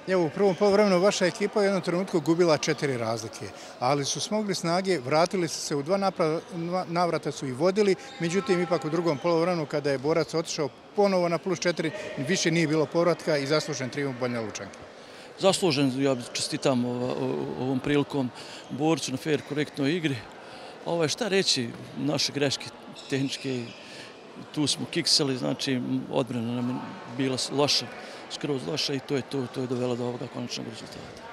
Evo, u prvom poluvremenu vaša ekipa je u jednom trenutku gubila 4 razlike, ali su smogli snage, vratili su se u dva navrata su i vodili, međutim ipak u drugom poluvremenu kada je borac otišao ponovo na +4, više nije bilo povratka i zaslužen trijumf Banja Lučanke. Zaslužen, ja čestitam ovom prilikom borcu na fair, korektnoj igri. Šta reći, naše greške tehničke, tu smo kiksali, znači odbrana nam je bila loša, skroz loša i to je dovelo do ovoga konačnog rezultata.